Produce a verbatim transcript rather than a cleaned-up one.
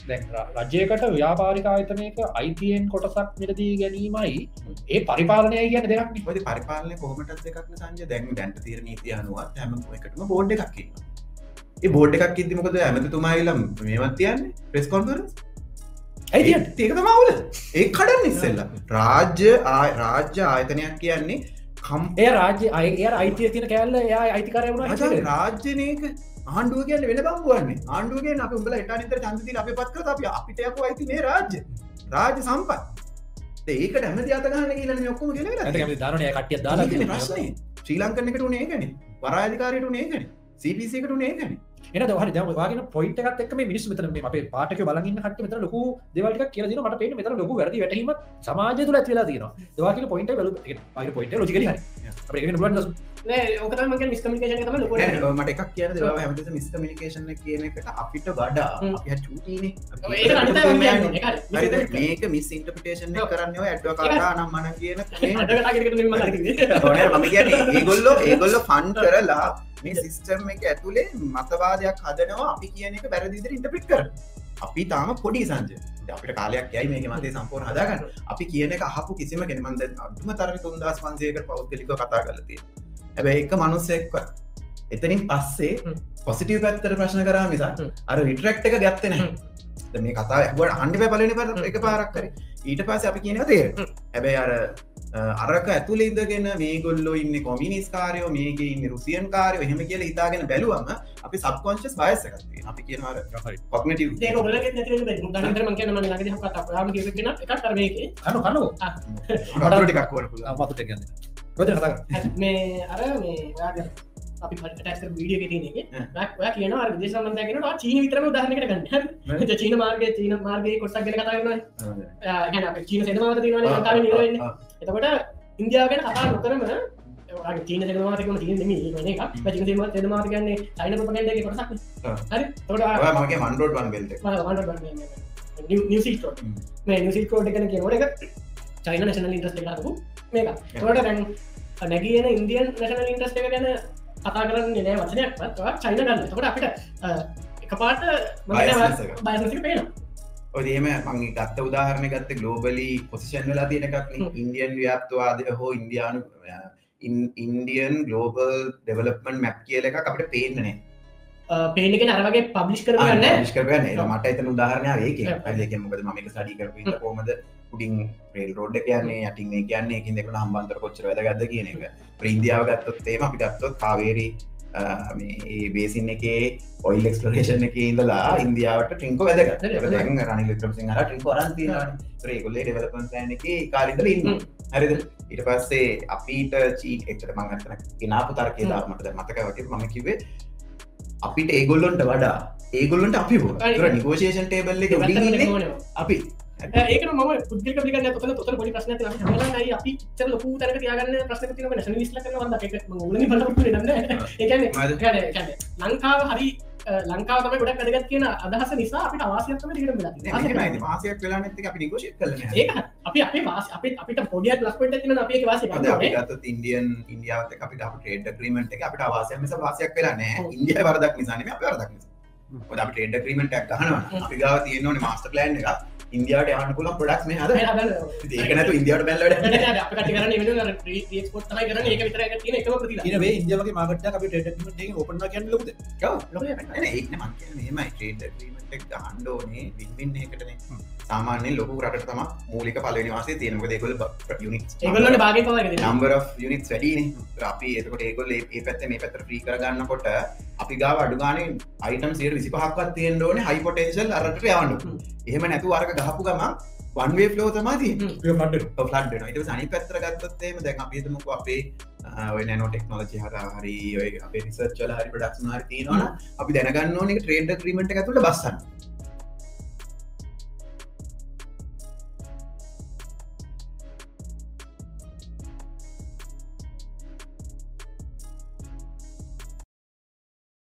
රජයකට ව්‍යාපාරික ආයතනයක අයිතියෙන් කොටසක් මිලදී ගැනීමයි ඒ පරිපාලනය කියන දෙයක් පොද පරිපාලනය කොහමටත් දෙකක්න සංජ දැන් දැන්ට තීර නීති අනුවත් හැම එකටම බෝඩ් එකක්කින්න ඒ බෝඩ් එකක් ඉදිමකද ඇමතුමායිලම් මේවත් තියන්නේ ප්‍රෙස් කොන්ෆරන්ස් ඇයි ඒක තමවුල ඒ කඩන්න ඉස්සෙල්ල රාජ්‍ය රාජ්‍ය ආයතනයක් කියන්නේ කම් ඒ රාජ්‍ය අය අයිතිය තින කෑල්ල යා අයිතිකරවුණ රාජ්‍යනයක ආණ්ඩුව කියන්න වෙන බංගුවන්නේ ආණ්ඩුවගේ අප උඹල එටනිතර චන්දති අප පත්කර අප අපිටයක අයිති මේ රාජ්‍ය රාජ්‍ය සම්පත් ඒක ඇමති අතගහන කියලන ඔක්කොම කියල ධරනය කටිය දාලා ප්‍රශ්නය ශ්‍රී ලංකනකට උනේ ගැන පරාධිකාරයට උනේ ගැන සිපිසිකට උනේ ගැන එන දහර දවාගෙන පොයිට එකක් මිනිස් මෙතන අපේ පාටක බලගන්න කට මෙතර ලොකු දෙවල්ට කියල මට පේ මෙතර ලොකු වැරදි වැටීම සමාජ තුළ ඇතිලා තියෙන දවාගෙන පොයිට ල පොයිට ලොජිකල ඕකතම මිස්කමිකේෂන තම ලොක මට එකක් කියන දවා හැමත මිස්කමිකේෂන කියන එකට අපිට වඩා චූටීන මේක මිස් ඉන්ටපිටේෂන් කරන්න ඇඩ්ව කරා නම් මන කියන මම කියන ඒගොල්ලෝ ඒගොල්ල ෆන් කරලා මේ සිස්ටම් එක ඇතුළේ මතවාදයක් හදනවා අපි කියන එක බැරදිදිර ඉන්ටපිට් කර අපි තාම පොඩි සංජ අපිට කාලයක් යයි මේ මතේ සම්පූර්ණ හදාගන්න අපි කියන එක අහපු කිසිම කෙනමන්ද අඩුම තරම තුන්දස් වන්සේකට පෞද්ගලික කතා කරලතිය හැබැයි එක මනුස්සෙක්ව එතනින් පස්සේ පොසිටව පැත්තර ප්‍රශ්න කරා මිසා අර රිටරක්් එක ගැත්තන මේ කතා ගොඩ අන්ඩි පලනි පර එක පාරක් කර ඊට පස්ස අපි කියන තේ හැබැයි අර අරක ඇතුළ ඉදගෙන මේ ගොල්ලෝ ඉන්න කොමිනිස් කාරයෝ මේක ඉන්න රුසියන් කාරය එහෙම කියල හිතාගෙන බැලුවම අපි සබ්කොන්ශස් බයසකත් අපි කියනවාර කොක්නටව මේ අර මේ අපි ටක්ර වීඩිය ටන කියන විදේශමන්තගෙන චීන විතරම දාහනකට ගන්න චීන මාර්ග චීන මාර්ගය කොටක් ගෙන කතාගන්න ගැන චීන සෙනවාත තිවන එතකොට ඉන්දියාවගෙන කතා නොකරම චීන සෙනවාතකම චීන එක චීන සේම සෙනවාතකන්නේ චයින පපගන්ඩගේ කොටක් හරි තොට මගේ මන්ඩෝඩ් වන් බෙල්ට නිසිකෝට මේ නිසිකෝට එකන කියනට එක චයින නශනල් ඉන්ට්‍රස්ට එකකු මේක තොට දැන් නැගන ඉන්දියන් නශනල් ඉන්ට්‍රස්ට එක ගැන කතා කරන්න නෑ වචනයක් පත් චයින ගන්න තකට අපිට එක පාට බයසික පේන ඔදේම මගේ ගත්ත උදාහරණ ගත්ත ගලෝබලි පොසිෂන් වෙලා තියෙන එකක් ඉන්දියන් ව්‍යාප්තවාදය හෝ ඉන්දයානු ඉන්දියන් ගලෝබල් ඩෙවලප්මන් මැප් කියල එක අපට පේනනේ පේනක අරවගේ පබ්ලිෂ් කරන්න ිෂ්කරන මට එතන උදාහරණය ඒක ඇක මොකද මක සඩි කරපට කොමද පුඩින් පෙල් රෝඩ් කියන්නේ යටින් මේ කියන්නේ එකින් දෙකට හම්බන්තර කොච්චර වැදගත්ද කියන එක ප්‍රින්දියාව ගත්තොත් ඒම අපි ගත්තොත් කාවේරි මේ බේසින් එකේ ඔයිල් එක්ස්පලෝරේෂන් එකේ ඉඳලා ඉන්දියාවට ට්‍රින්කෝ වැදගත් දැන් රනිල් වික්‍රමසිංහ අර ට්‍රින්කෝ අරන් තියෙනවා ඒගොල්ලෝ ඩෙවලොප්මන්ට් ප්ලෑන් එකේ කාලේ ඉඳලා ඉන්නවා හරිද ඊට පස්සේ අපිට චීන එච්චර මම අතන කිනාපු තරකේ දාලා මට දැන් මතකයි වගේ මම කිව්වේ අපිට ඒගොල්ලොන්ට වඩා ඒගොල්ලොන්ට අපි ඒතර නිගෝෂියේෂන් ටේබල් එකේ උඩින් ඉන්නේ අපි ඒක ම පුද්ගල පිගන්න තොන තොත පොඩි ප්‍රශ්න යි අපි චර ලොකු තරක තියාගන්න ප්‍රශ්න තින නැශන විස්ල කරන ල ලංකාව හරි ලංකාව තම ගොඩක් වැදගත් කියන අදහස නිසා අපිට අවාසියක්ම ට වාසයක් වෙලා නැති අපි නිගෝෂිත කරන ඒ අපි අපේ වාස අප අපිට පොඩියක් ලස්පට තින අපේ වාස ඉන්දියන් ඉන්දියාවත් අපිට අප ට්‍රේඩ් ක්‍රීමට එක අපිට අවාසයම වාසයක් වෙලා නෑ ඉන්දිය වරදක් නිසානම අප වරදක් නිසා අප ට්‍රේඩ් ක්‍රීමට ක් ගහනවා අපි ගාව තියෙනවන මාස්ට ප්ලන් එක ඉන්දියාවට යන්න පුලන් පොඩක් මේ හද ඒකනතු ඉන්දියාවට බැල්ලට ඉන්දියාවගේ මාගට අපි ටේට ඔපන කියන්න ලොද ගහන්ඩෝනේ විින් එකටන සාමාන්‍ය ලොකු රට තම මූලික පලනි වාසේ තියෙනක දෙකොල ඒගොල්ලට බාග නම්බර යුනිත් වැඩීන අපි එතකොට ඒගොල ඒ පැත්ත මේ පැතර ්‍රී කරගන්න කොට අපි ගා අඩුගාන අයිටම් සේර විසි පහක්වත් තියෙන් ඕන හයිපොටේශල් අරට යවන්නු එහෙම නැතු අරක ගහපු ගම වන්වේ ෆලෝ තමාති ලඩ ට සනි පැත්තර ගත්තත්තේම දැන් අපිතුමක අපේ ඔය නෝ ටෙක්නෝජි හර හරි අපේ රිසර්චල හරි ප්‍රඩක්ෂ හරි තියනවා අපි දැනගන්න ඕනෙ ට්‍රේඩ් ක්‍රීමට ඇතුළ බස්සන්න